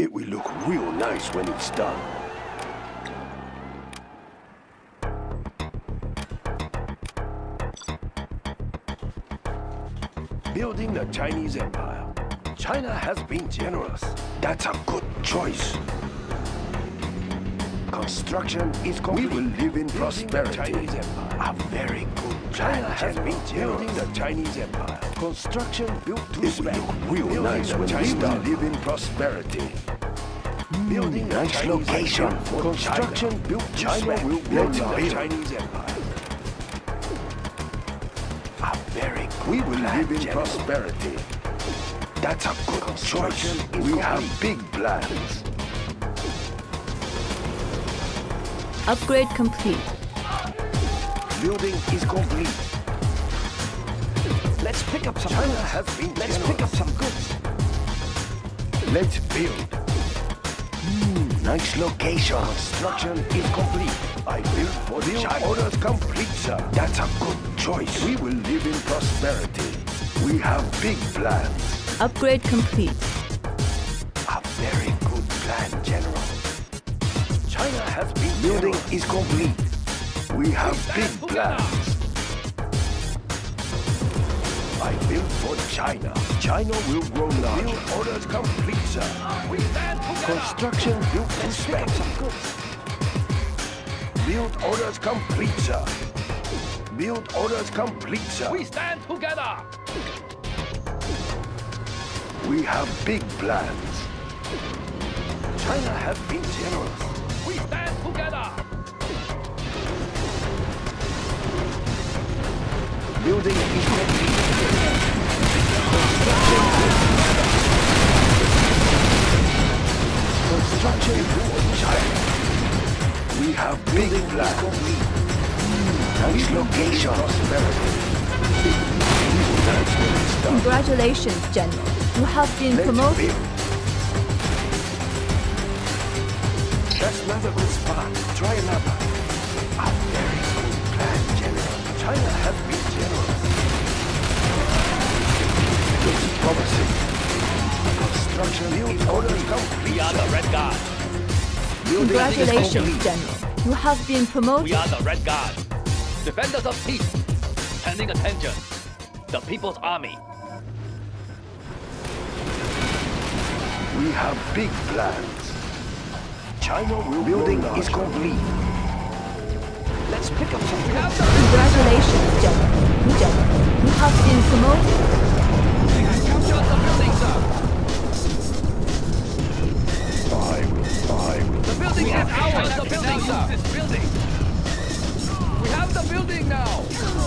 It will look real nice when it's done. Building the Chinese Empire. China has been generous. That's a good choice. Construction is complete. We will live in prosperity. Chinese Empire. A very good China has been building the Chinese Empire. Construction built to spec. It will look real nice when we start. Live in prosperity. Building nice location. Construction built to spec. Will build the Chinese Empire. A very good. We will live in prosperity. That's a good choice. We have big plans. Upgrade complete. Building is complete. Let's pick up some China goods. Has been Let's pick up some goods. Let's build. Nice location. Construction is complete. I build for the China. Orders complete, sir. That's a good choice. We will live in prosperity. We have big plans. Upgrade complete. A very good plan, General. China has been building is complete. We have big plans. I build for China. China will grow larger. Build orders complete, sir. Construction built and spec. Build orders complete, sir. Build orders complete, sir. We stand together. We have big plans. China has been generous. We stand together. Building is complete. Construction for China. We have big plans. Nice location. Congratulations, General. You have been promoted. That's not a good spot. Try another. A very good plan, General. China has been generous. Looks promising. Construction build orders complete. We are the Red Guard. Congratulations, General. You have been promoted. We are the Red Guard. Defenders of peace. Standing attention. The People's Army. We have big plans. China will building is complete. Let's pick up some. Congratulations, General. You have been promoted. We have captured the building, sir. The building is ours. The building, sir. This building. We have the building now.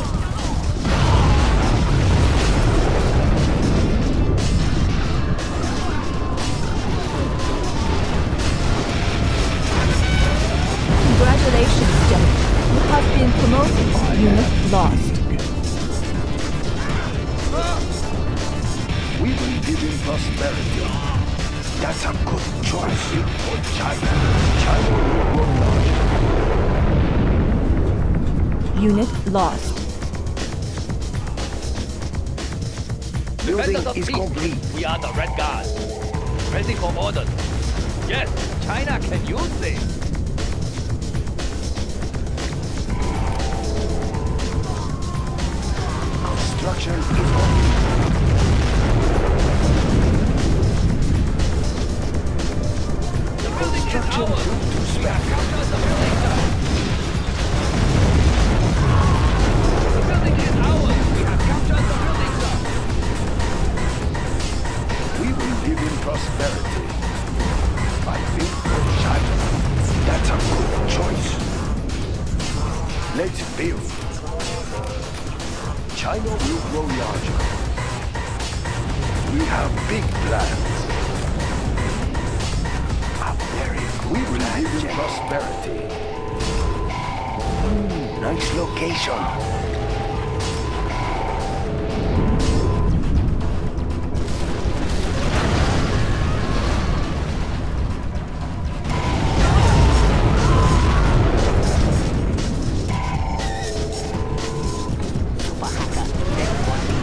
Congratulations, General. You have been promoted. Unit lost. We will live in prosperity. That's a good choice for China. China will grow larger. Unit lost. Building Defenders of is peace. complete. We are the Red Guard. Ready for orders. Yes, China can use this. Construction is complete. The building is Construction ours. built to spec. Capture the building, sir. The building is ours. We have captured the building, sir. We will live in prosperity. I think for China. That's a good choice. Let's build. China will grow larger. We have big plans. We will live in prosperity. Nice location.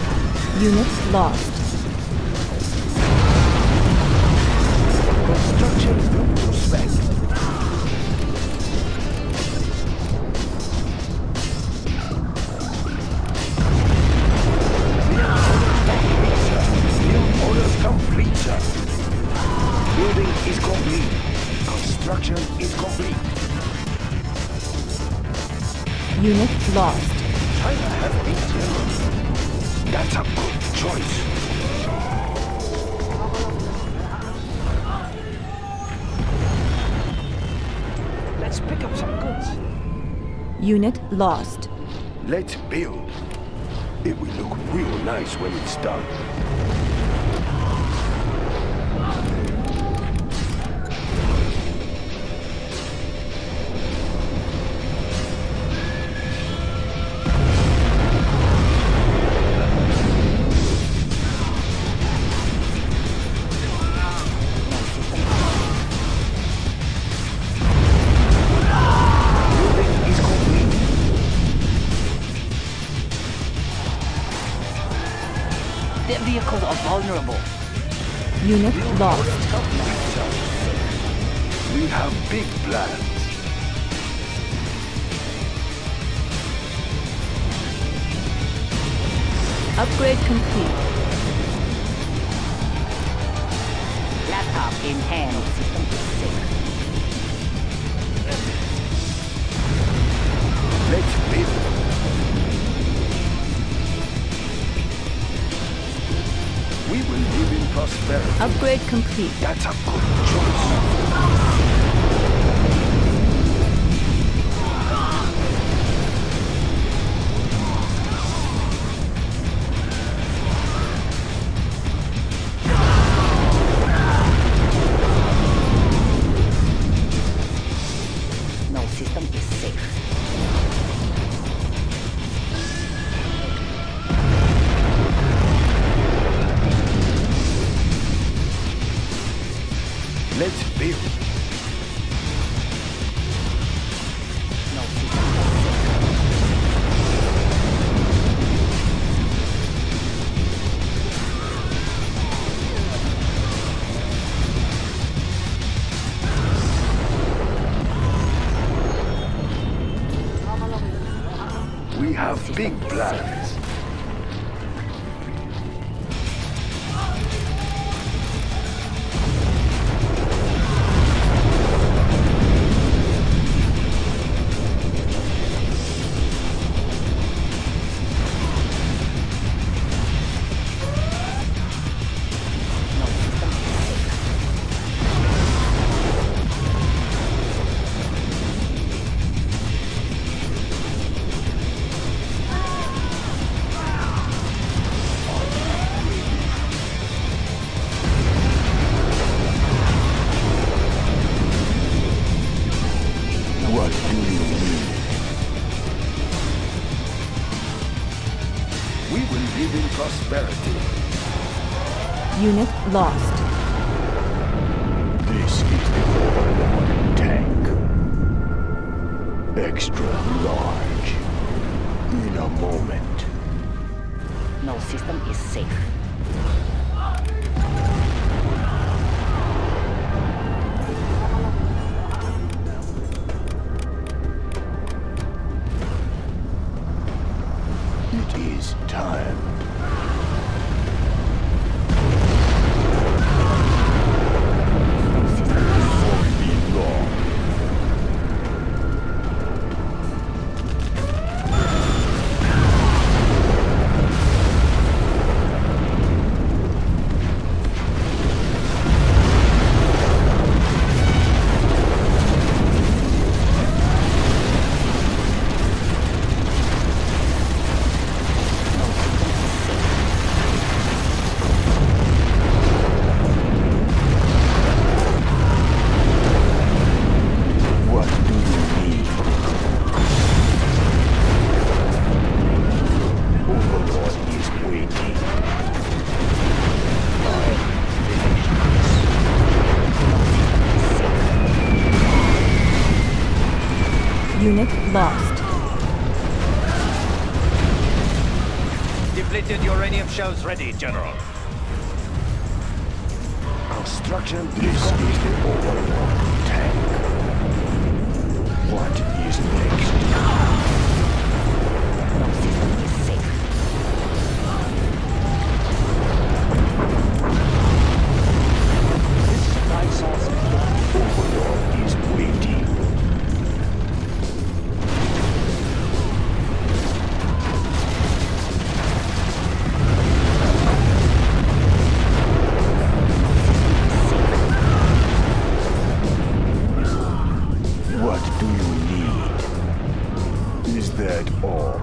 Unit lost. Construction Unit lost. China has been general. That's a good choice. Let's pick up some goods. Unit lost. Let's build. It will look real nice when it's done. Their vehicles are vulnerable. Unit lost. We have big plans. Upgrade complete. Laptop in hand. System is safe. Let's build. We will live in prosperity. Upgrade complete. That's a good choice. No system is safe. Let's build. No system is safe. We have big plans. What do you mean? We will live in prosperity. Unit lost. This is the Overlord tank. Extra large. In a moment. No system is safe. It is time. No system is safe. Won't be long. What do you need? Overlord is waiting. Unit lost. Depleted uranium shells ready, General. Construction is the Overlord tank. What is next? No system is safe. This supply source is Overlord is waiting. that all?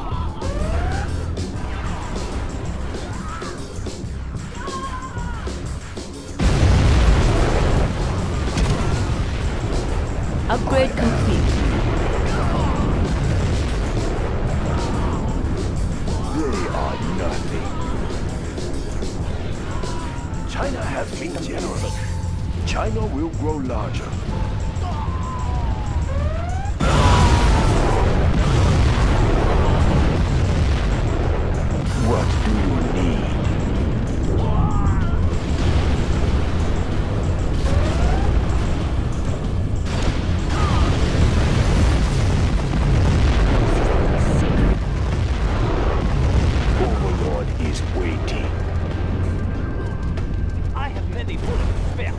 Upgrade complete. They are nothing. China has been generous. China will grow larger. What do you need? Overlord is waiting. I have many bullets to spare.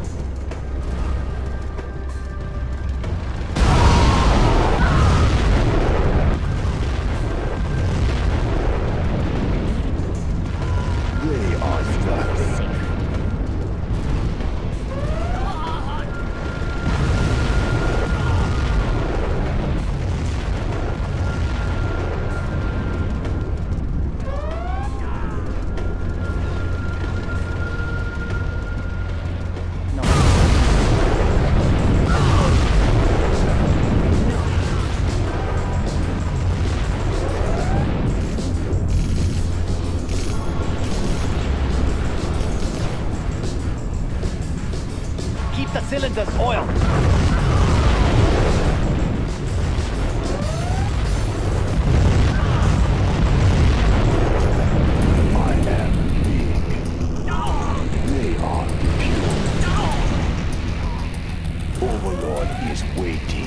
They are nothing. Keep the cylinders oiled. I am big. They are pure. Overlord is waiting.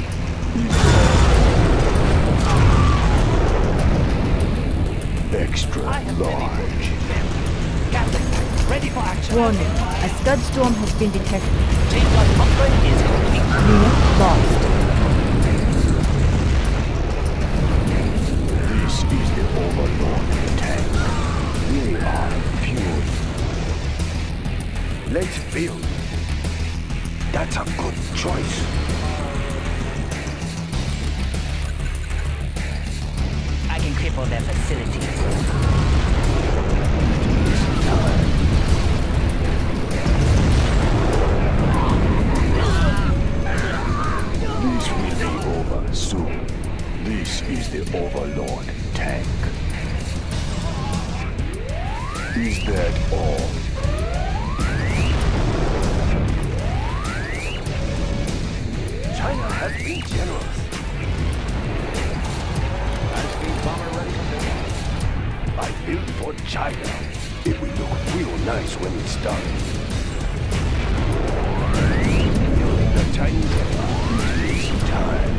Extra large. Captain, ready for action. Warning. A scud storm has been detected. Chain gun upgrade is complete. Unit lost. This is the Overlord tank. They are pure. Let's build. That's a good choice. I can cripple their facilities. This will be over soon. This is the Overlord tank. Is that all? China has been generous. I built for China. It will look real nice when it's done. Building the Chinese Empire is time.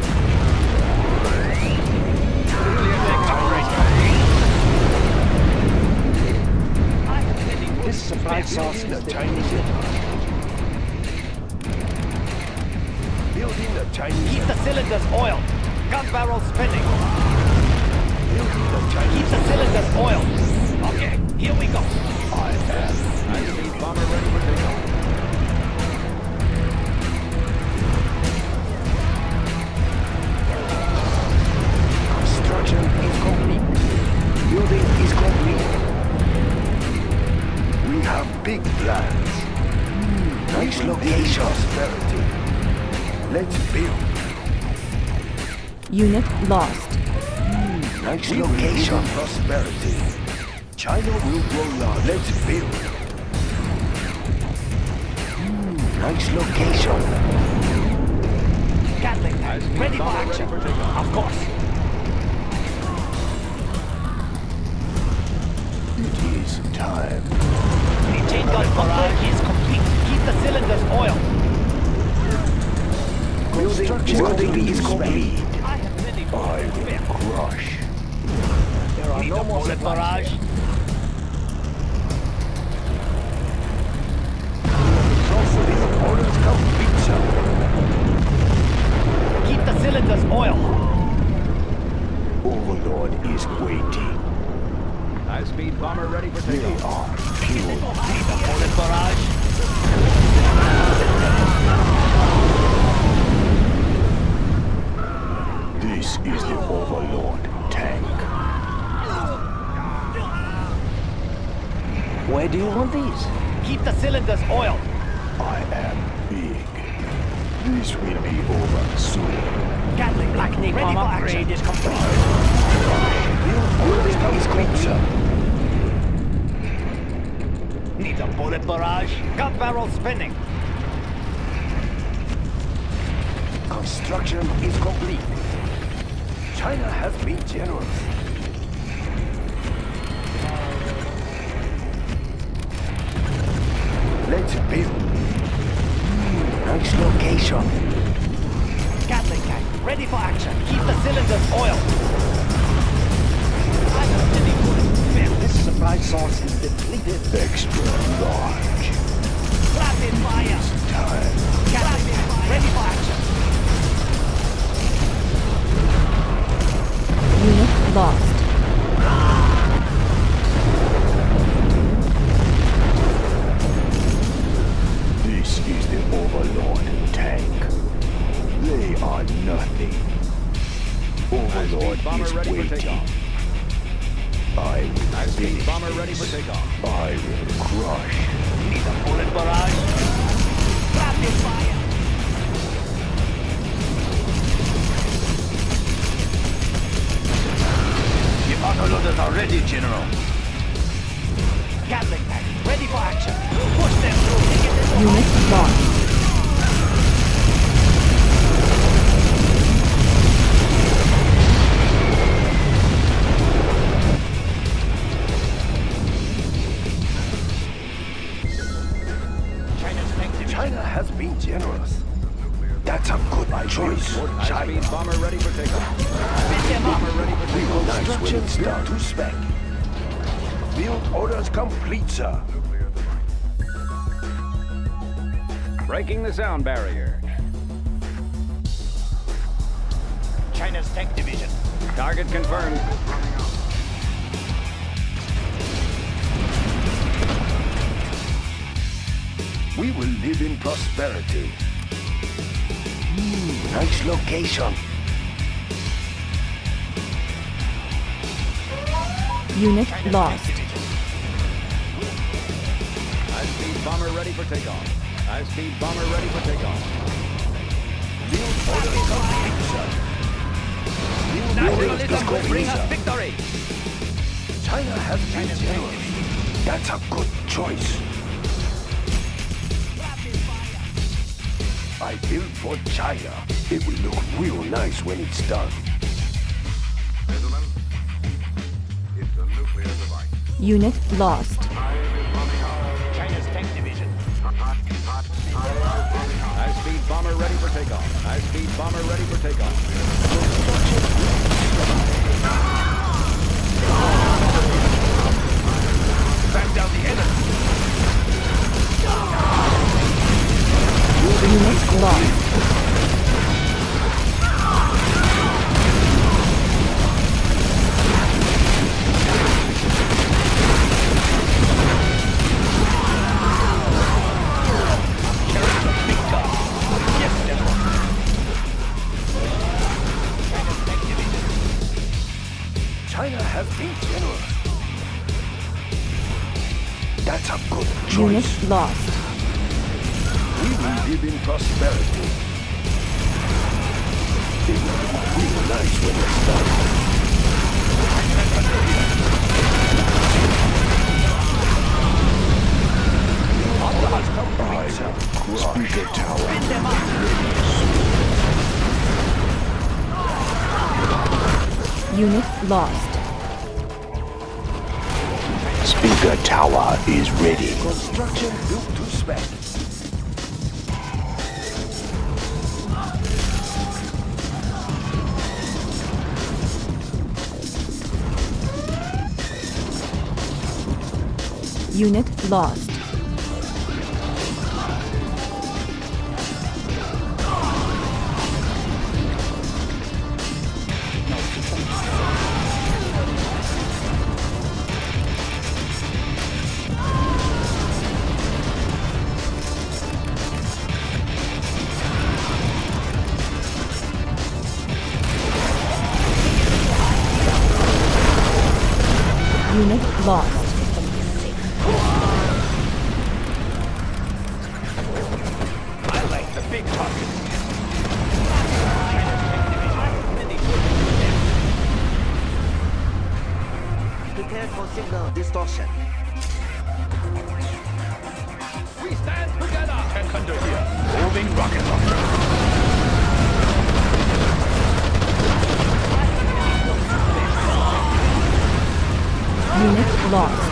This supply source the Chinese Empire. Building the Chinese Keep the cylinders oiled. Gun barrel spinning. Building the Chinese Keep the cylinders oiled. Okay, here we go. I am. High-speed bomber ready for takeoff. Construction is complete. Building is complete. We have big plans. Nice location. Prosperity. Let's build. Unit lost. Nice location. Prosperity. China will grow large. Let's build. Nice location. Gatling tank, ready for action. Of course. It is time. The chain gun barrage is complete. Keep the cylinders oiled. Building is complete. I have many I bullets to spare. will crush. There are no more bullet barrage. These orders come pizza. Keep the cylinders oiled. Overlord is waiting. High-speed bomber ready for They takeoff. are pure. Need a bullet barrage. This This is the Overlord tank. Where do you want these? Keep the cylinders oiled. I am big. This will be over soon. Gatling Black ready for action. Is complete. Building is closer. Needs a bullet barrage. Gun barrel spinning. Construction is complete. China has been generous. Let's build. Nice location. Gatling tank ready for action. Keep the cylinders oiled. This supply source is depleted. Extra large. Rapid fire. Time. Gatling tank ready for action. Unit lost. This is the Overlord tank. They are nothing. Overlord is waiting. I will finish Bomber ready for takeoff. I will crush. Need a bullet barrage. Rapid fire. The autoloaders are ready, General. Gatling tank ready for action. Push them through. Take it in. Unit lost. China has been generous. That's a good choice. High-speed China. bomber ready for takeoff. Spin them up. Bomber ready for takeoff. Construction start to spec. Build orders complete, sir. Breaking the sound barrier. China's tank division. Target confirmed. We will live in prosperity. Nice location. Unit lost. High-speed bomber ready for takeoff. High-speed bomber ready for takeoff. Build orders complete, sir. Build orders Nationalism will bring us complete, sir. victory. China has been generous. That's a good choice. I built for China. It will look real nice when it's done. Gentlemen, it's a nuclear device. Unit lost. China's tank division. High-speed bomber ready for takeoff. High-speed bomber ready for takeoff. Back down the enemy. Unit lost. China has been generous. That's a good choice. Unit lost. We will live in prosperity. It will look real nice when it's done. Speaker tower. Unit lost. Speaker tower is ready. Construction built to spec. Unit lost. Unit lost. I like the big target. Prepare for signal distortion. We stand together. Tank hunter here. Moving rocket launcher. Unit lost.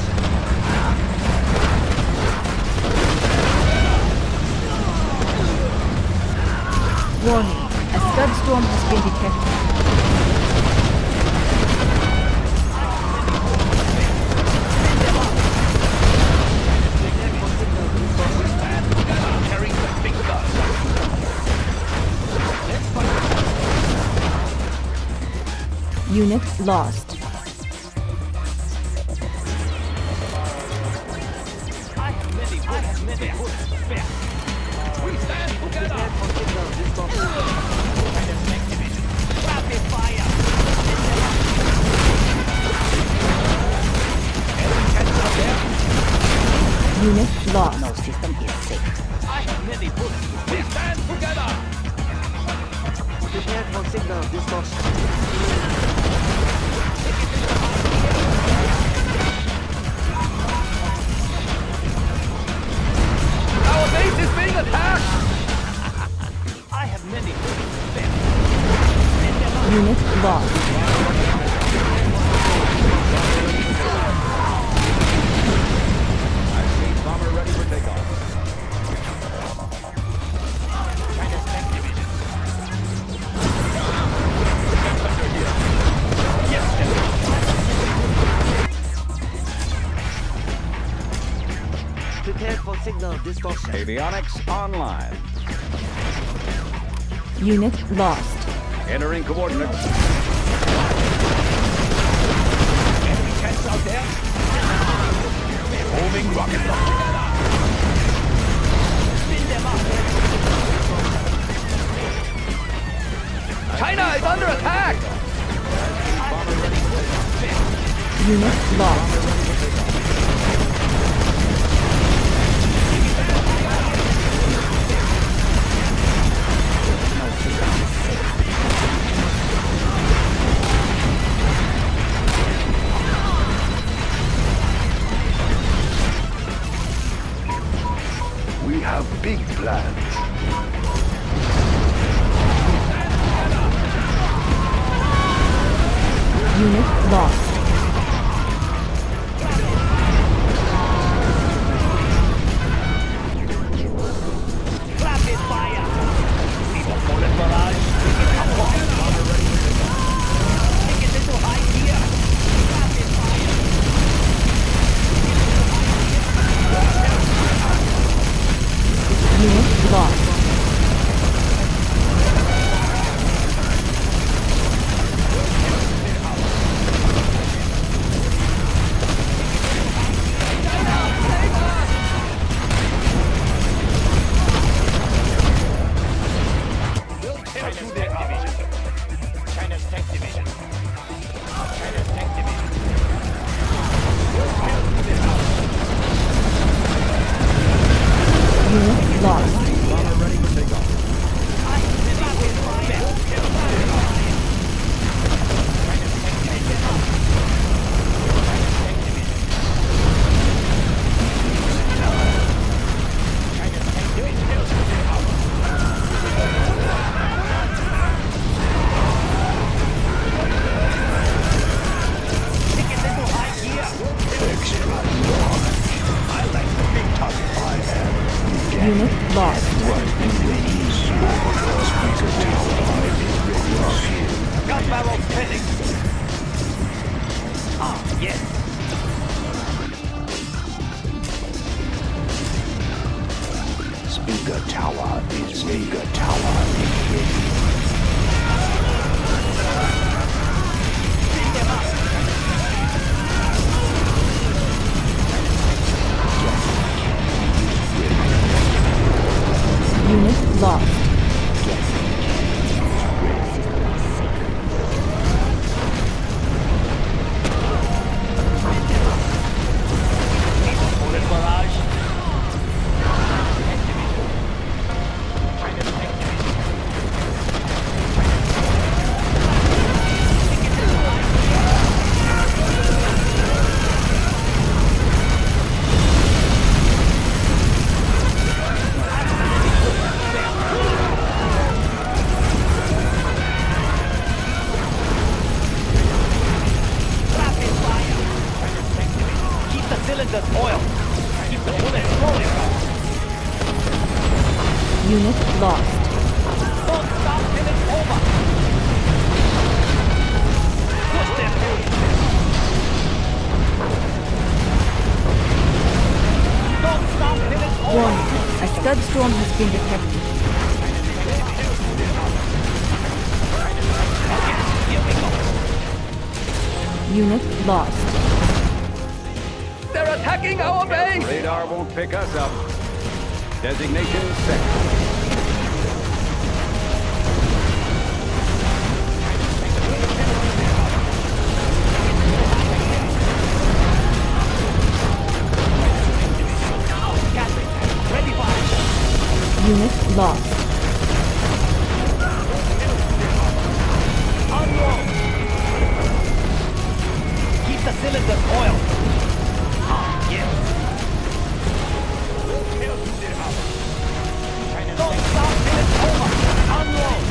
Warning. A scud storm has been detected. Carrying the big gun. Unit lost. We stand together. Prepare for signal distortion. Rapid fire! Unit lost. System is safe. I have many bullets. We stand together. Prepare for signal distortion. Our base is being attacked. I have many bullets. Unit lost. Bomber ready for takeoff. Prepare for signal distortion. Avionics online. Unit lost. Entering coordinates. Enemy tanks out there. Moving rocket launcher. China is under attack. Unit lost. We have big plans. Unit lost. Rapid fire! See the bullet barrage? Take it into high gear! Rapid fire! Unit lost. China's tank division. China's tank division. Unit lost. Bomber ready for takeoff. Unit lost. Gun barrels pinning. Ah, yes. Speaker tower is ready. Unit lost. Unit lost. Don't stop till it's over. Push them through. Don't stop till it's over. Warning. A scud storm has been detected. Here we go. Unit lost. They're attacking our base! Radar won't pick us up. Designation set. Ready for action. Unit lost. Unload. Keep the cylinders oiled. Yes. Don't stop till it's over. Unload.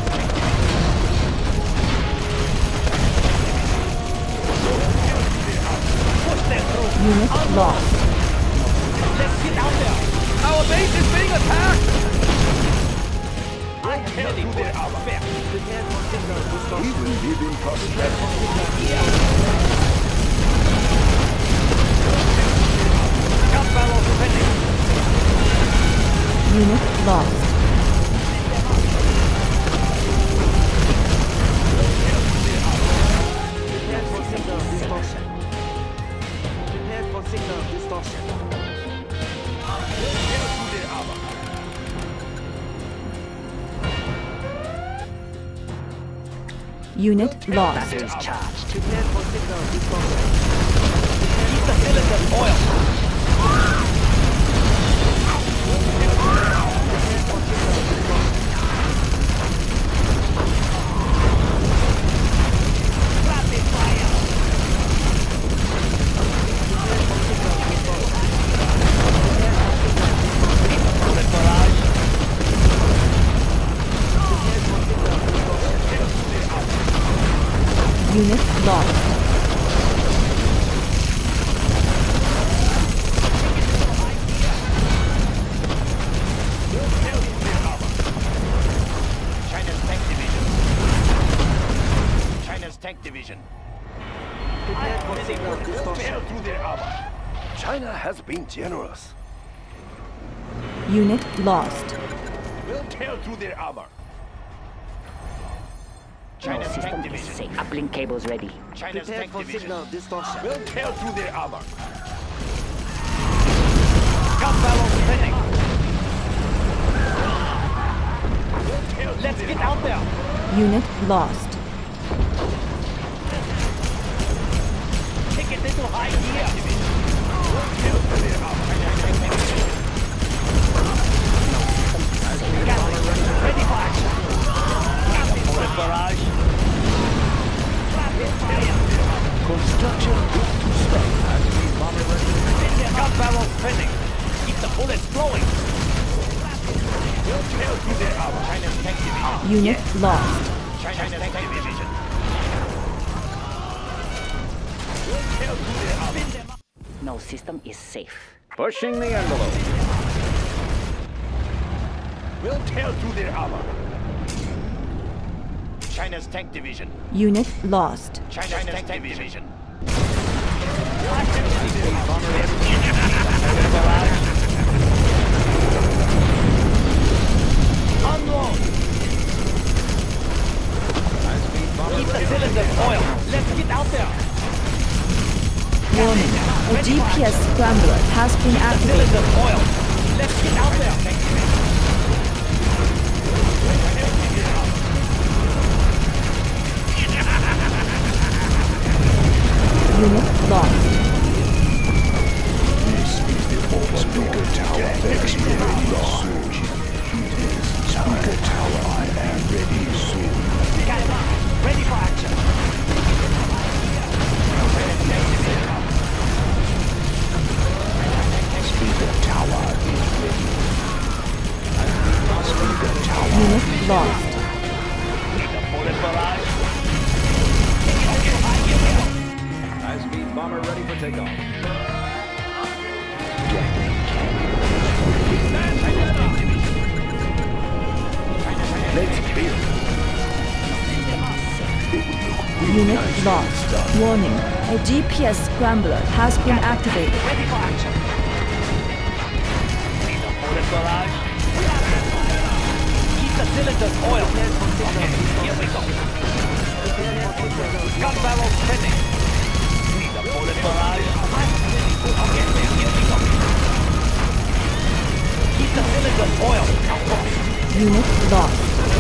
Push them through. Unit lost. Let's get out there. Our base is being attacked! I'm ready for it. Prepare for signal We distortion. will live in prosperity. Gun barrels ready. Unit lost. Prepare for signal distortion. Prepare for signal distortion. Unit lost. Charged. Prepare for signal distortion. Keep the cylinders oiled. Rapid fire. Bullet barrage. Unit lost. China's tank division. China's tank division. Prepare for signal distortion. Through their armor. China has been generous. Unit lost. We'll tear through their armor. China's tank System is division. safe. Uplink cables ready. China's Prepare tank for division. signal distortion. We'll tear through their armor. Gun barrels spinning. Let's get out there. Unit lost. Take it into high gear. Ready for action. Bullet barrage. Rapid fire. Construction built to spec. Gun barrels spinning. Keep the bullets flowing. We'll tear through their armor. China's tank division. Unit lost. China's tank division. We'll tear through their armor. No system is safe. Pushing the envelope. We'll tear through their armor. China's tank division. Unit lost. China's tank division. Unload. Keep the cylinders oiled. Let's get out there. Warning. A GPS scrambler has been activated. Cylinders oiled. Let's get out there. Unit lost. This is the Speaker Tower ready soon. Speaker Tower, I am ready soon. Guys, ready for action. Speaker Tower is ready. Speaker Tower. Unit lost. Bullet barrage. High-speed bomber ready for takeoff. Unit lost. Warning. A GPS scrambler has been activated. Ready for action. Need a bullet barrage. Keep the cylinders oiled. Okay, here we go. Gun barrel spinning. Need a bullet barrage. Okay, here we go. Keep the cylinders oiled. Of course. Unit lost.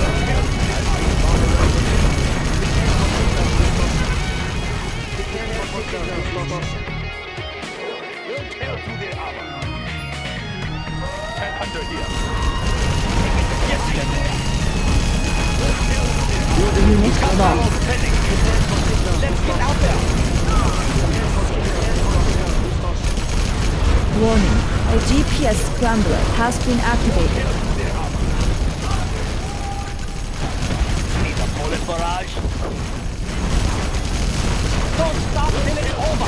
We'll tear through their armor. Tank hunter here. Yes, yes. Unit lost. Spinning. Let's get out there. Warning. A GPS scrambler has been activated. Need a bullet barrage. Don't stop till it's over.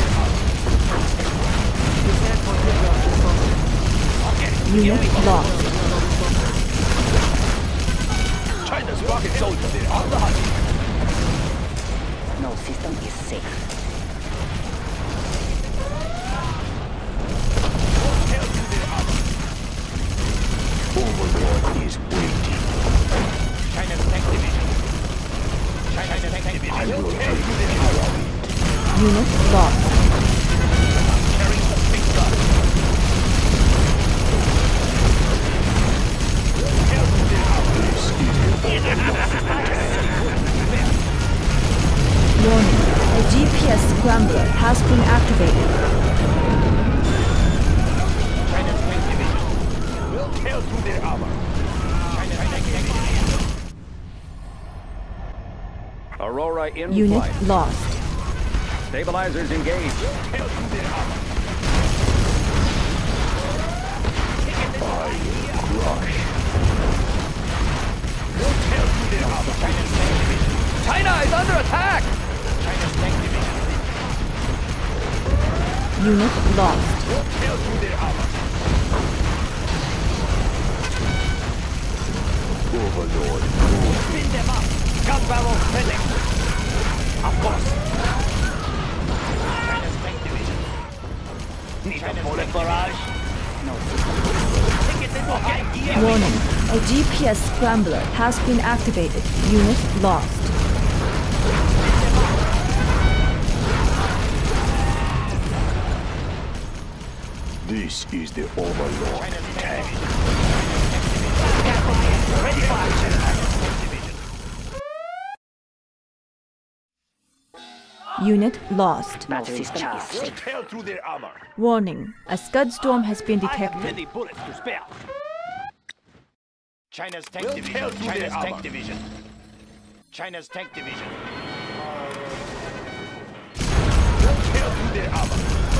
Okay, here we Unit go. lost. China's rocket soldiers are on the hunt. No system is safe. Overlord is waiting. China's tank division. China's tank division. I will tear through their armor. Unit lost. Carrying the big gun. Warning. A GPS scrambler has been activated. China's tank division. We'll tear through their armor. China's tank division. Aurora in Unit flight. lost. Stabilizers engaged. Tear through their armor. We'll tear through their armor. China's tank division. China is under attack! China's tank division. Unit lost. We'll tear through their armor. Overlord. Spin them up. Gun barrel spinning. Of course. China's tank division. Need a bullet barrage. No system. Take it into high gear. Warning. A GPS scrambler has been activated. Unit lost. This is the Overlord tank. Ready for action. Unit lost. No Batteries system is charged. safe. Tear through their armor. Warning. A Scud storm has been I have detected. many bullets to spare. China's tank We'll division. tear through their China's tank armor. division. China's tank division. We'll tear through their armor.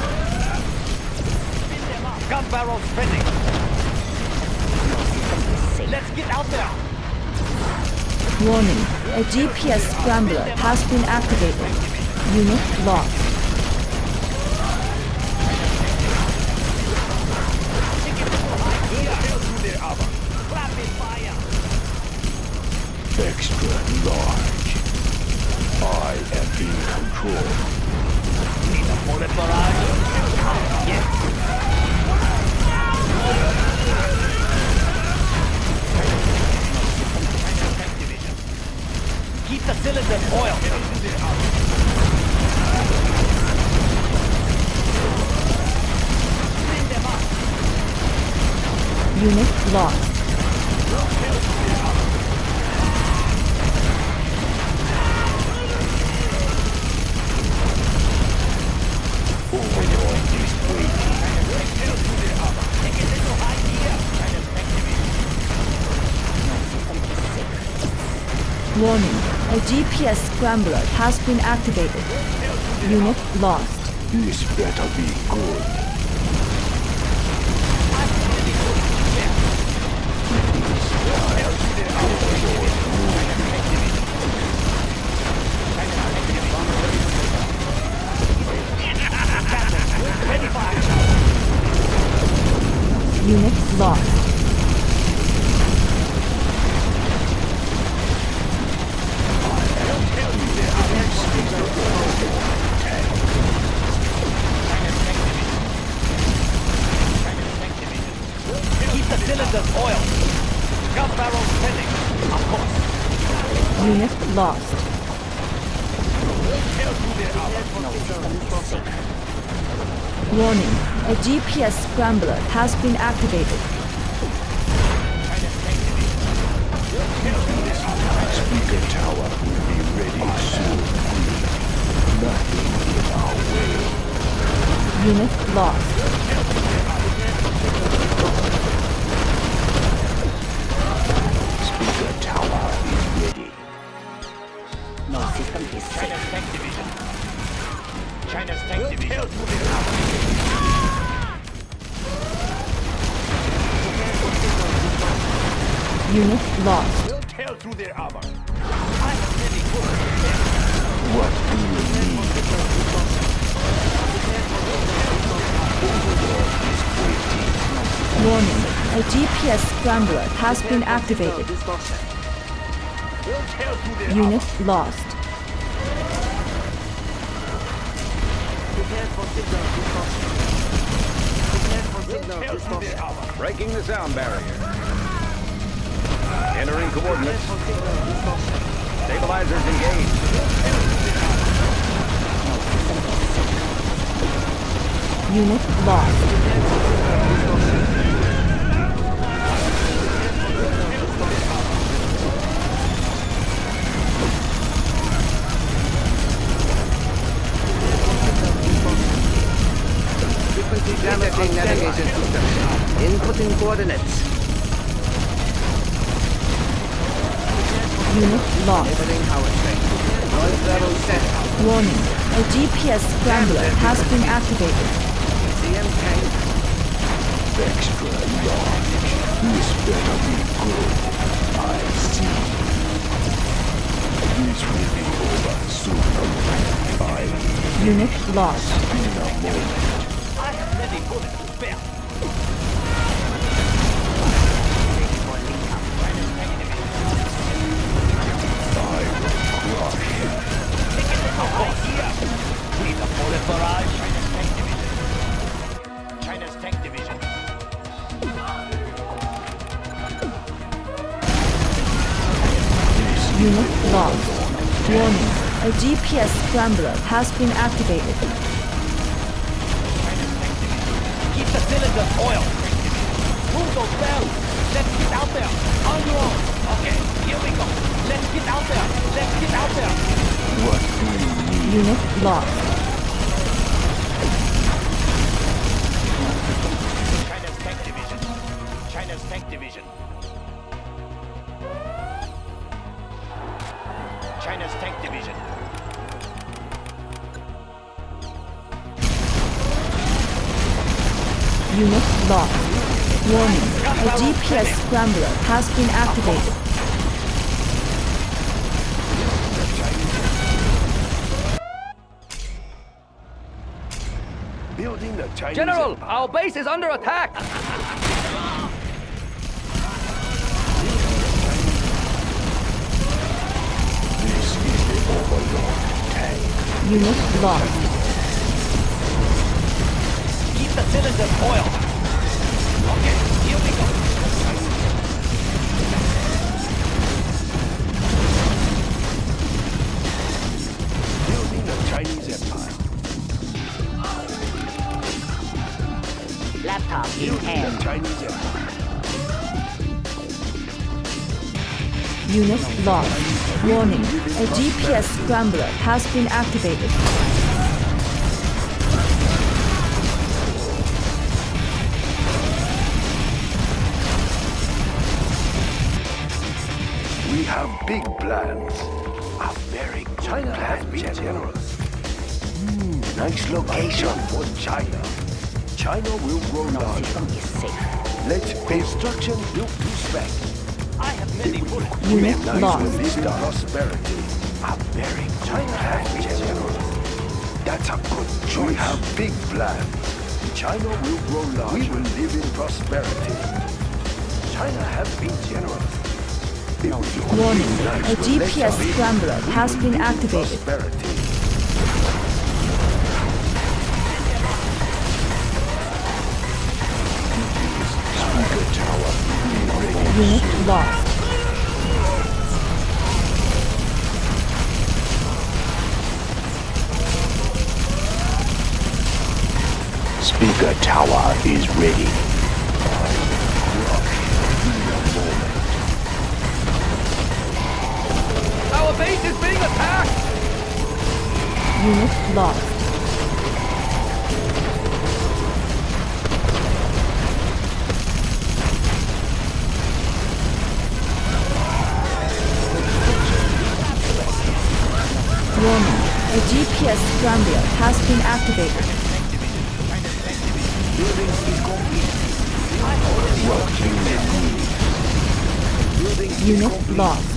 Gun barrel spinning. No system is safe. Let's get out there. Warning. A GPS scrambler has been activated. Unit lost. We'll tear through their armor. Rapid fire. Extra large. I am in control. Need a bullet barrage. Yes. China's tank division. Keep the cylinders oiled. Spin them up. Unit lost. Overlord is waiting. Take it into high gear. China's tank division. No system is safe. Warning. A GPS scrambler has been activated. Unit lost. This better be good. Ready for action. Unit lost. lost. Warning, a GPS scrambler has been activated. Speaker tower will be ready soon. Nothing in our way. Unit lost. Speaker tower is ready. No system is safe. China's tank division. China's tank division. Unit lost. We'll tear through their armor. What do you need? Warning, a GPS scrambler has been activated. We'll tear through their Unit lost. Prepare for signal distortion. Prepare for signal armor. Tear through their distortion. armor. Breaking the sound barrier. Entering coordinates. For signal distortion. Stabilizers engaged. Unit lost. Frequency damaging navigation system. Inputting coordinates. Unit lost. Entering power train. Noise level set. Warning, a GPS scrambler has been activated. CM tank. Extra large. This better be good. I see. This will be over soon. Unit lost. In a moment. I have many bullets to spare. Need a bullet barrage. China's tank division. Unit lost. Warning, a GPS scrambler has been activated. Keep the cylinders oiled. Move those bells. Let's get out there. On your own. Okay, here we go. Let's get out there. Let's get out there. What do you need? Unit lost. China's tank division. China's tank division. China's tank division. Unit lost. Warning, a GPS scrambler has been activated. Building the Chinese General, Empire. our base is under attack. This is the Overlord tank. Unit lost. Keep the cylinders oiled. Okay, here we go. Building the Chinese Empire. Laptop in Building the hand. Chinese Empire. Unit lost. Warning, a GPS scrambler has been activated. We have big plans. A very good China has been generous. Nice location for China. China will grow No larger. system is safe. Let's construction built to spec. I have many bullets. Unit Nice lost. will live in prosperity. A very China has been generous. That's a good choice. We have big plans. China will grow larger. We will live in prosperity. China has been generous. Warning, a GPS scrambler has been activated. Prosperity. Speaker tower. Be ready. Unit lost. Speaker tower is ready. Our base is being attacked! Unit lost. Warning. A GPS scrambler has been activated. Building is complete. What unit needs? Building is Unit complete. lost.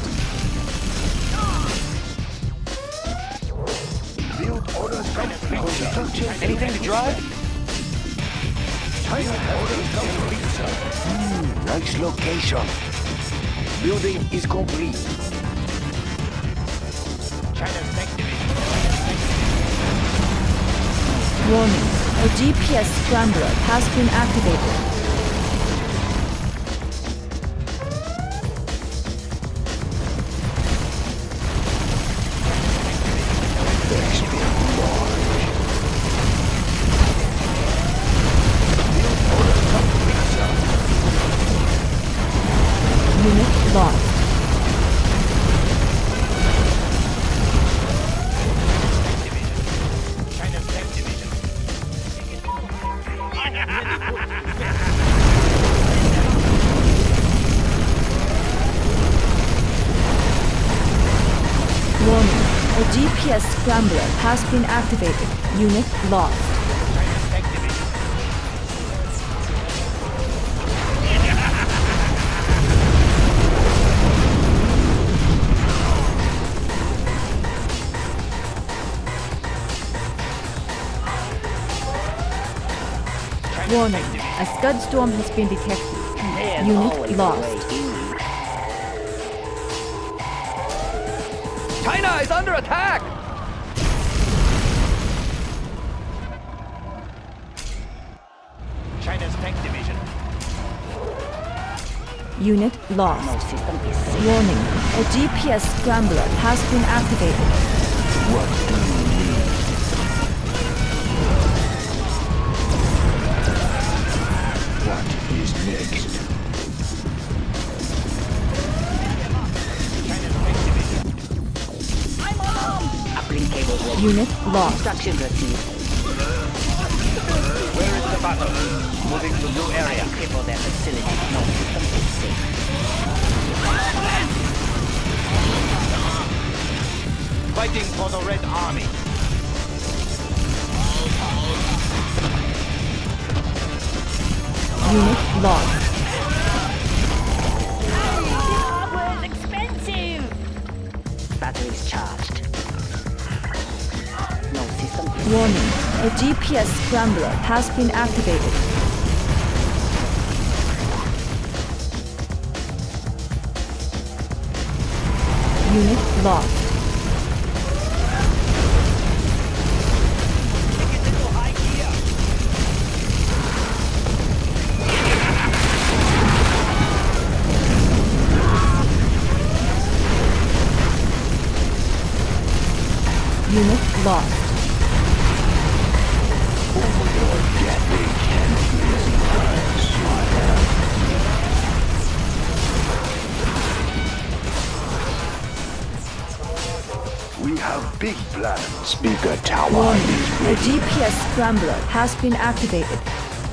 Build orders complete. Construction. Anything to drive? China orders complete, sir. Nice location. Building is complete. China's tank division. Warning. A GPS scrambler has been activated. Unit lost. China's tank division. Warning. A GPS scrambler has been activated. Unit lost. China's tank division. Warning. A scud storm has been detected. Unit lost. China is under attack! China's tank division. Unit No lost. system is safe. Warning. A GPS scrambler has been activated. What do you need? What is next? China's tank division. Uplink cable ready. Unit lost. Instruction received. Where is the battle? Moving to new area. Cripple their facility. No system is safe. Fighting for the Red Army. Unit lost. Hardware's expensive. Batteries charged. No system is Warning. A GPS scrambler has been activated. Unit lost. Unit lost. We have big plans. Speaker tower Warning. is A ready. GPS scrambler has been activated.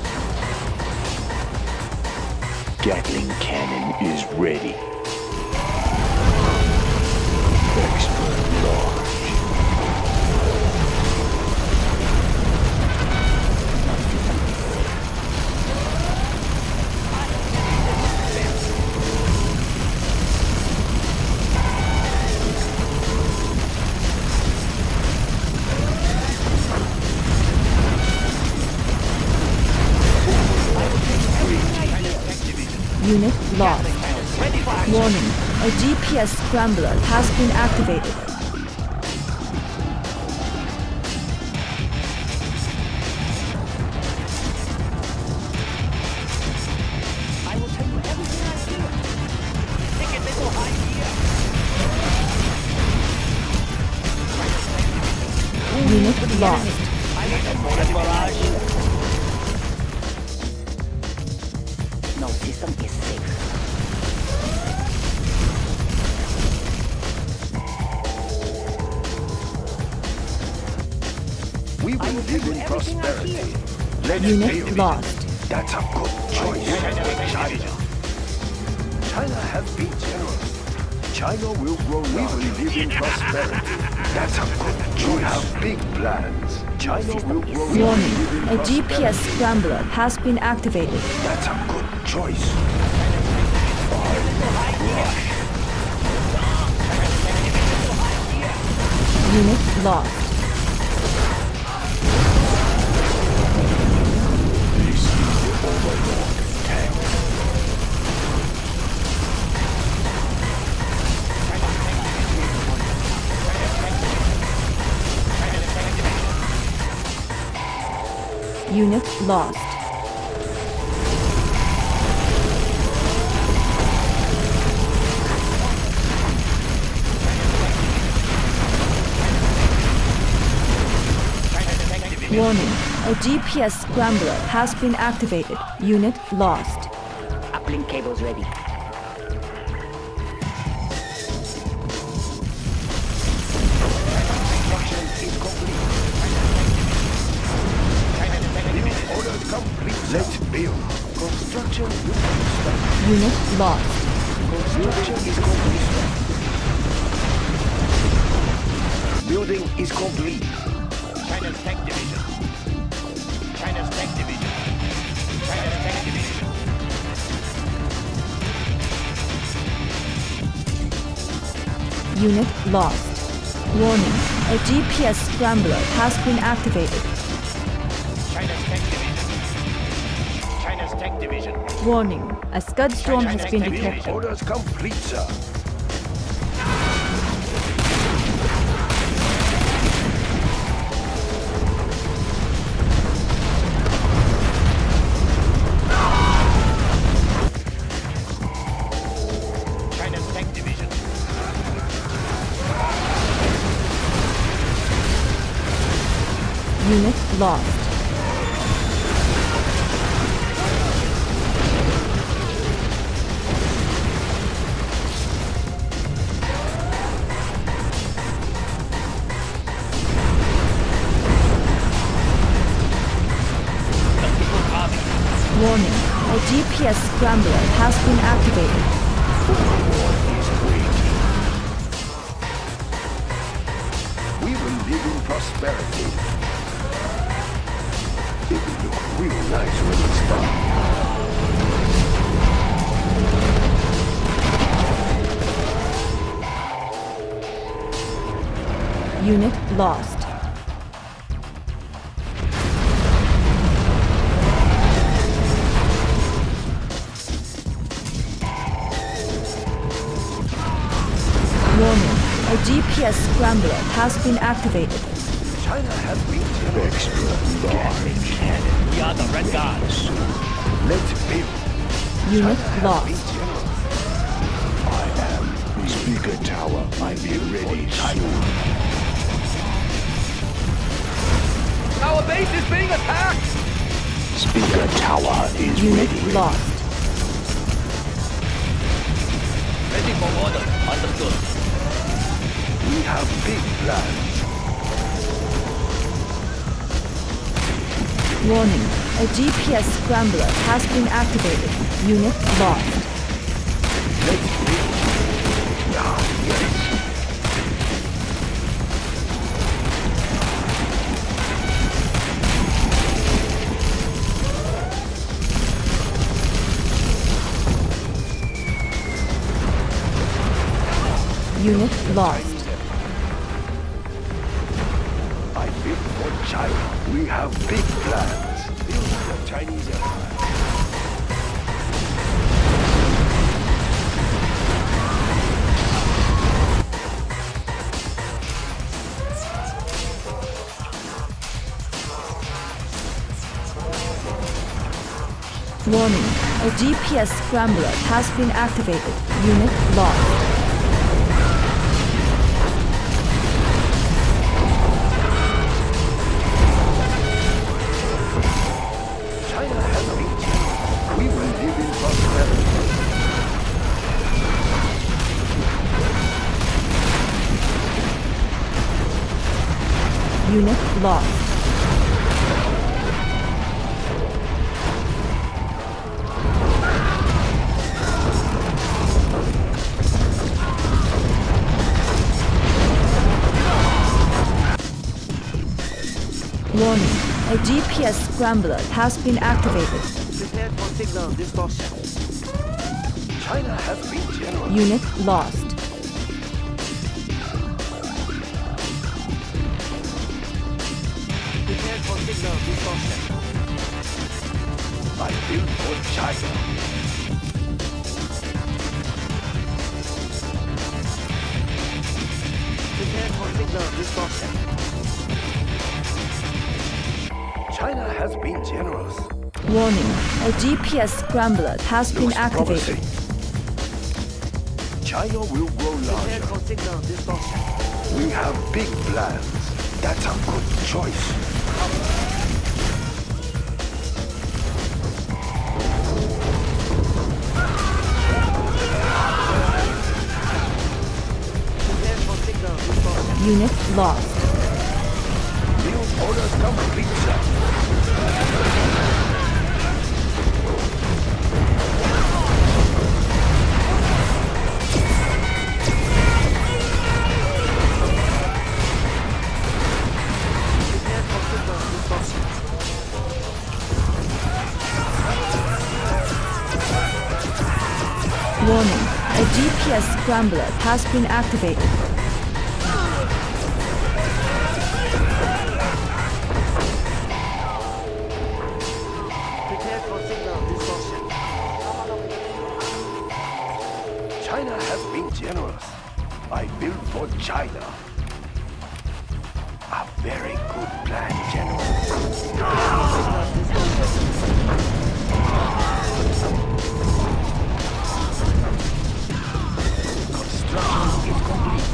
Gatling cannon is ready. Extra large. Unit lost. Warning. A GPS scrambler has been activated. I will tell you everything I do. Ticket missile high gear. Unit lost. I need a bullet barrage. signal system is safe. We will live in prosperity. Let's Unit build. lost. That's a good choice. China has been generous. China will grow large. We will live in prosperity. That's a good choice. We have big plans. China will grow large. Warning, a GPS scrambler has been activated. That's a good choice. Unit lost. Unit lost. Warning, a GPS scrambler has been activated. Unit lost. Uplink cables ready. Orders complete. Let's build. Construction will start. Unit lost. Construction is complete. Building is complete. China's Tech Division. China's Tech Division. China's Tech Division. Unit lost. Warning, a GPS scrambler has been activated. China's Tech Division. China's Tech Division. Warning, a scud storm has been detected. Orders complete, sir. China's Tech Division. Unit lost. Warning, a GPS scrambler has been activated. We will live in prosperity. It will look real nice when it's done. Unit lost. Warning, a GPS scrambler has been activated. China has been extra large. We are the Red Guards. Let's build. Unit China has lost. been generous. I am Speaker Tower. I'll be ready soon. Our base is being attacked! Speaker Tower is Unit ready. lost. Ready for order. Understood. We have big plans. Warning, a GPS scrambler has been activated. Unit lost. Let's build. Ah, yes. Unit lost. I built for China. We have big plans. Build the Chinese Empire. Warning, a GPS scrambler has been activated. Unit lost. China has been. We will live in prosperity. Unit lost. Warning, a GPS scrambler has been activated. Prepare for signal distortion. China has been generous. Unit lost. Prepare for signal distortion. I built for China. Prepare for signal distortion. China has been generous. Warning, a GPS scrambler has been Looks activated. promising. China will grow Prepare larger. for signal distortion. We have big plans. That's a good choice. Prepare for signal distortion. Unit lost. New order complete, sir. Prepare for signal distortion. Warning, a GPS scrambler has been activated. Prepare for signal distortion. China has been generous. I built for China. A very good plan, General. Construction is complete.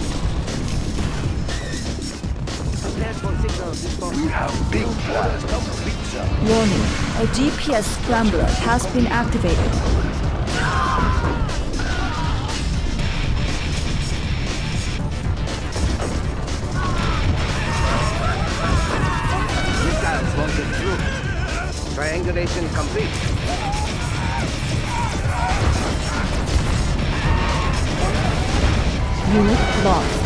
Prepare for signal distortion. We have big plans complete, sir. Warning, a GPS scrambler has been activated. Missiles launching through. Triangulation complete. Unit lost.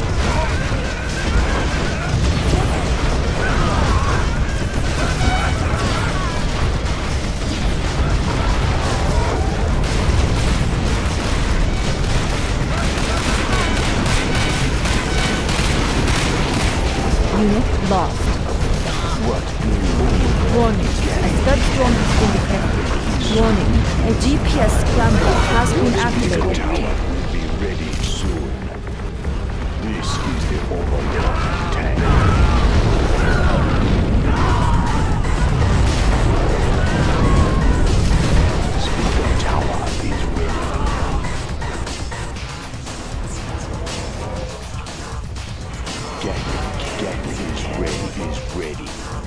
Unit lost. What? Warning, a third storm has been detected. Warning, a GPS scrambler has been activated. Will be ready soon. This is the overwhelming tank. Speaker Tower is ready. Gatling is ready.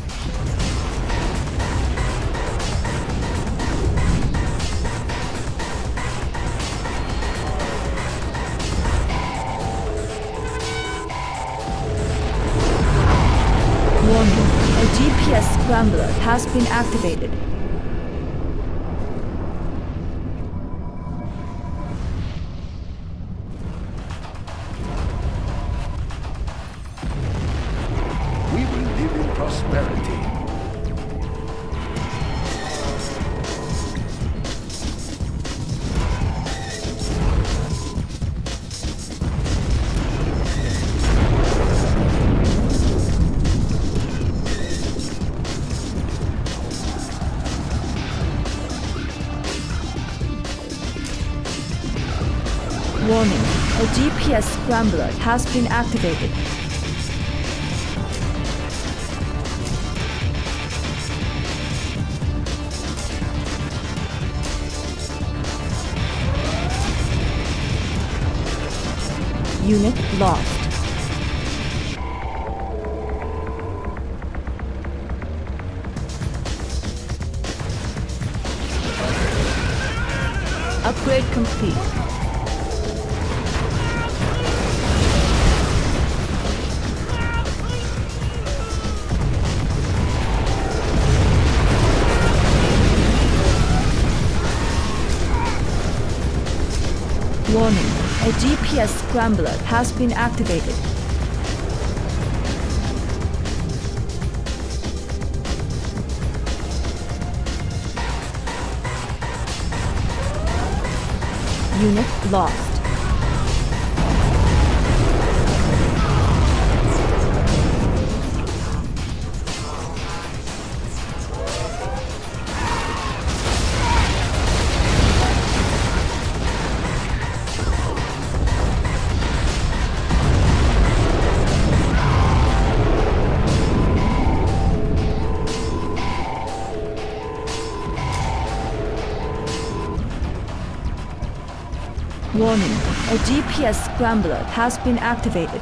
Warning, a GPS scrambler has been activated. We will live in prosperity. Warning, a GPS scrambler has been activated. Unit lost. Upgrade complete. GPS scrambler has been activated. Unit lost. Warning, a GPS scrambler has been activated.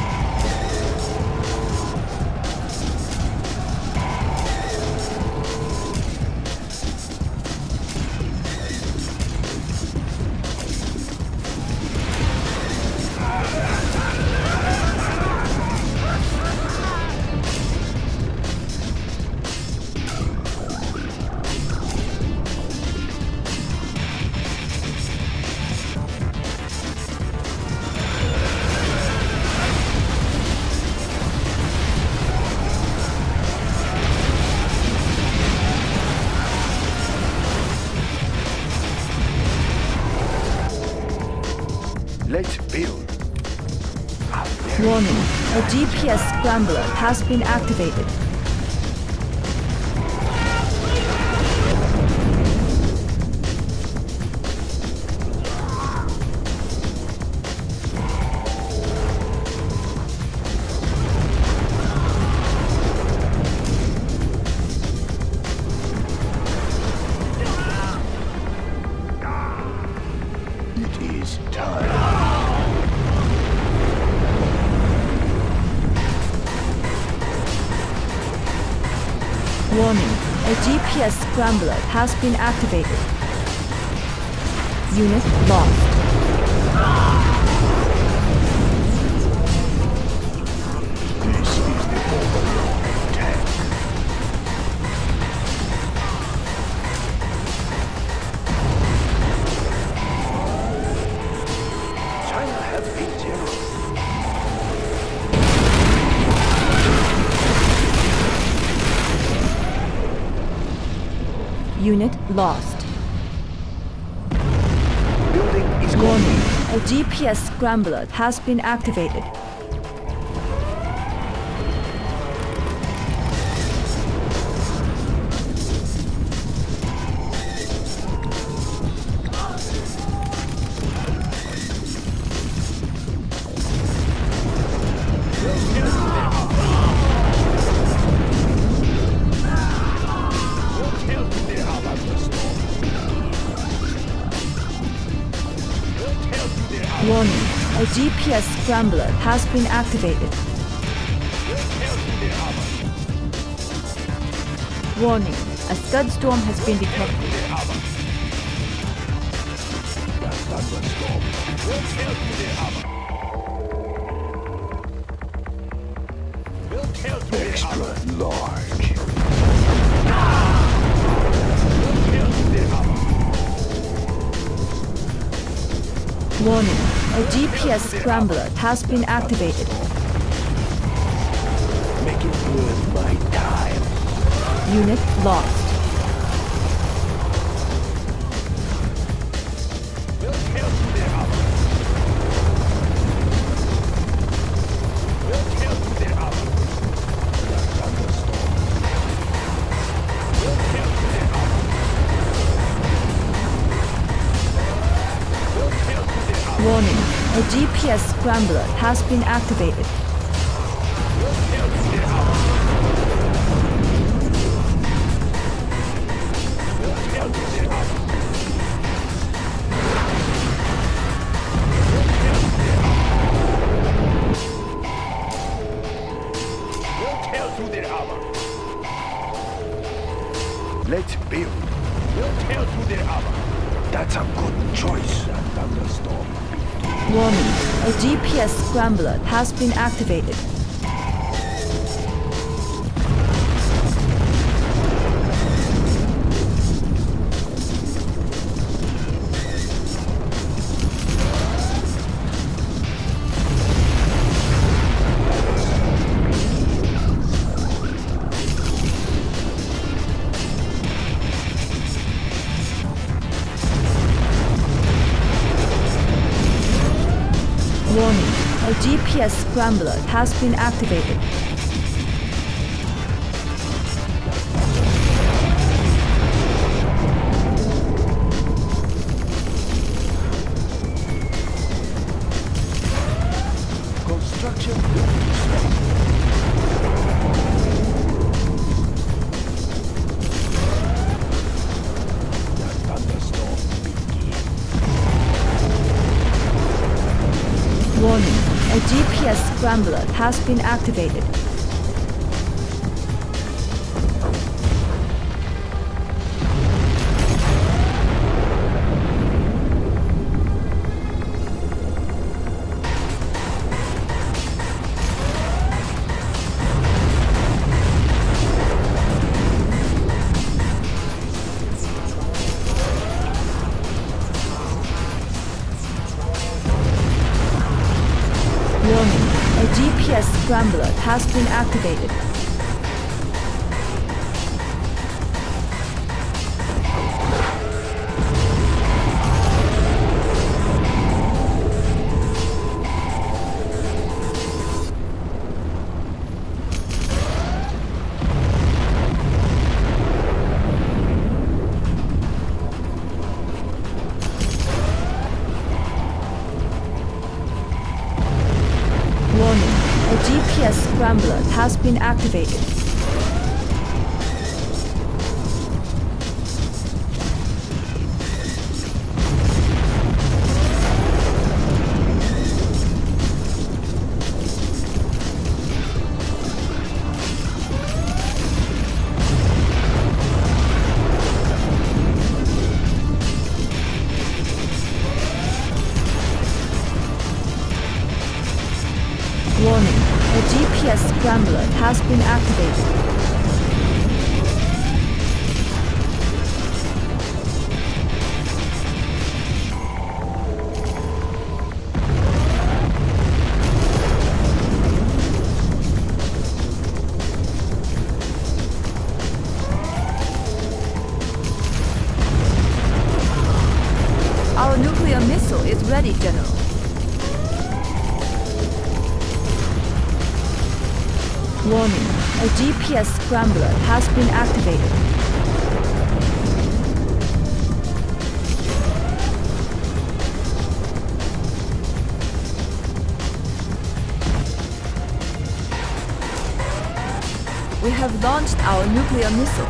Let's build. Warning, a GPS scrambler has been activated. It is time. Warning, a GPS scrambler has been activated. Unit lost. This is the Overlord tank. China has been generous. Unit lost. Building is Warning, complete. a GPS scrambler has been activated. Warning, a GPS scrambler has been activated. Warning, a scud storm has been detected. Extra large. Warning, a GPS scrambler has been activated. Make it worth my time. Unit lost. Warning, a GPS scrambler has been activated. Let's build. That's a good choice. Thunderstorm. Warning, a GPS scrambler has been activated. GPS scrambler has been activated. Construction built to spec. The thunderstorm begins. Warning, a GPS scrambler has been activated. Warning, a GPS scrambler has been activated. Warning, a GPS scrambler has been activated. Warning, a GPS scrambler has been activated. Our nuclear missile is ready, General. Warning, a GPS scrambler has been activated. We have launched our nuclear missile.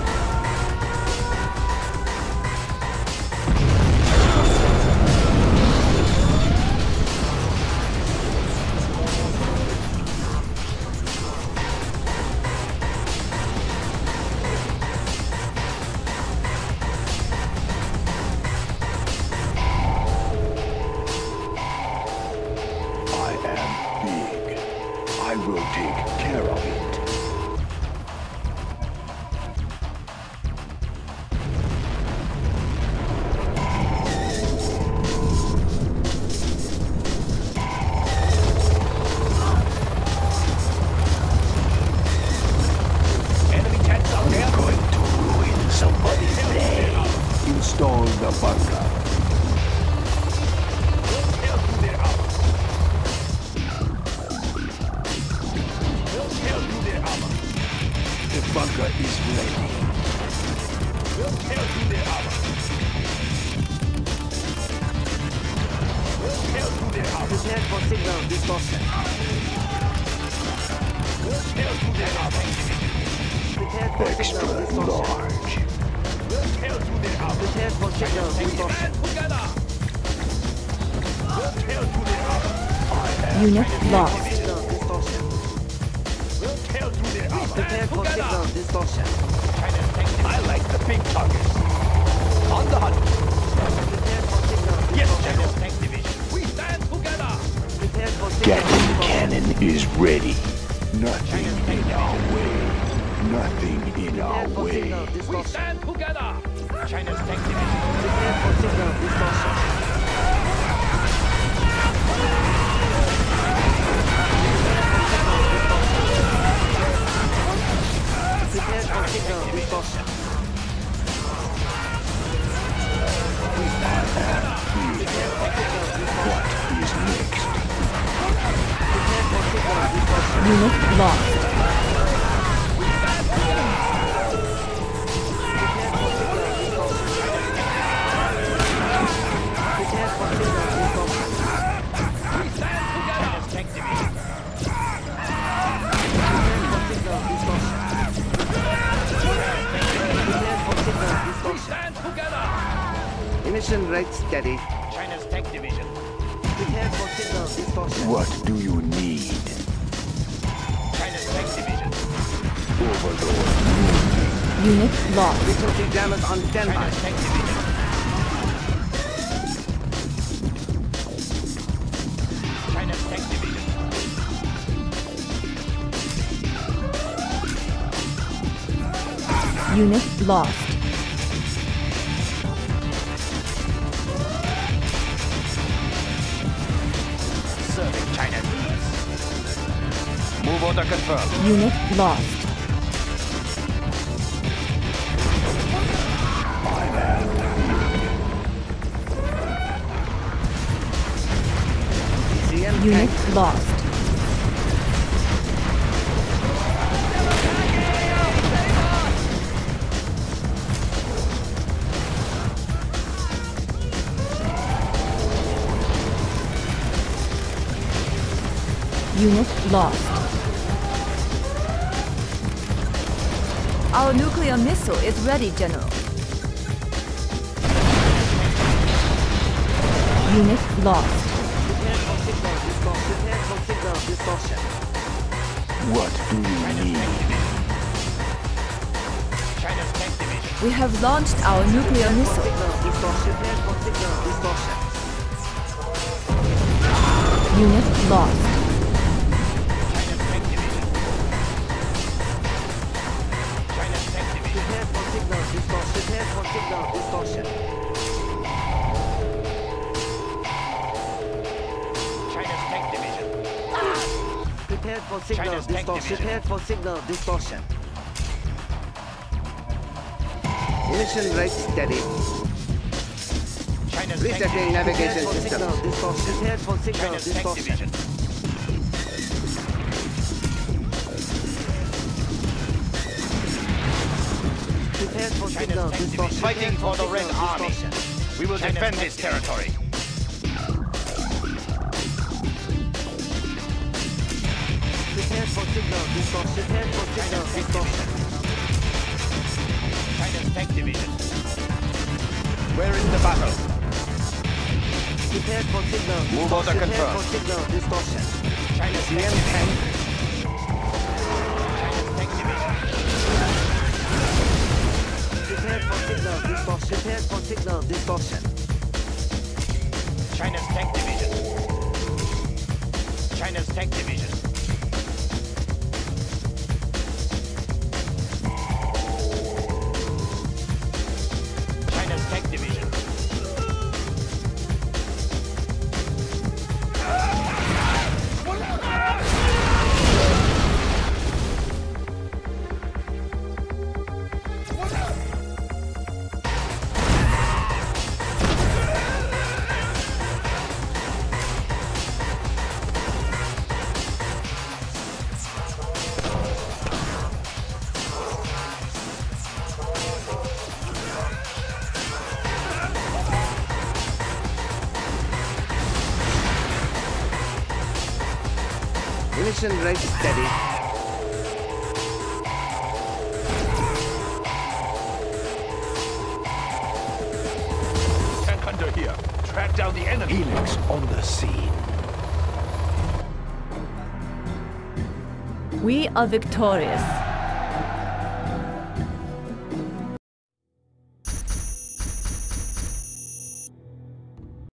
I will take care of it. Enemy tanks out there. We're going to ruin somebody's day. Install the bunker. The bunker is ready. We'll tear through their armor. We'll tear through their armor. Prepare for signal distortion. We'll tear through their armor. Prepare for Extra signal distortion. large. We'll tear through their armor. Prepare for signal distortion. Together. We'll tear through their armor. Unit lost. Signal distortion. We'll tear through their armor. Prepare for signal distortion. China's tank. I like the big targets. On the hunt. Prepare for signal Yes, distortion. China's tank division. We stand together. Prepare for signal Gatling distortion. cannon is ready. Nothing in our way. Nothing in Prepare our for way. signal We distortion. stand together. China's tank division. Prepare for signal distortion. Prepare for signal distortion. What is next? Ignition rate steady. China's tech division. Prepare for signal distortion. What do you need? China's tech division. Overlord. Unit lost. Frequency jammers on standby. China's tech division. China's tech division. Unit lost. Serving China's needs. Move order confirmed. Unit lost. CM Unit tank. lost. Unit lost. Our nuclear missile is ready, General. Unit lost. Prepare for signal distortion. Prepare for signal distortion. What do you need? China's tech division. We have launched our nuclear missile. Signal distortion. Prepare for signal distortion. Unit lost. China's tech division. China's tech division. Prepare for signal distortion. Prepare for signal distortion. China's tech division. Prepare for signal China's tech distortion. division. Prepare for signal distortion. Ignition rate steady. China's tech Resetting division. navigation Prepare for system. signal distortion. Prepare for signal China's tech distortion. division. Prepare for China's signal tech distortion. division. Fighting Prepare for the Red signal Army. distortion. We will China's defend tech this division. territory. Prepare for signal distortion. Prepare for signal China's tech distortion. division. China's tech division. Where is the battle? Prepare for signal Move order distortion. Prepare for confirmed. signal distortion. China's tech CM division. tank. China's tech division. Prepare for signal distortion. Prepare for signal distortion. China's tech division. China's tech division. China's tech division. Ignition rate steady. Tank hunter here. Track down the enemy. Helix on the scene. We are victorious.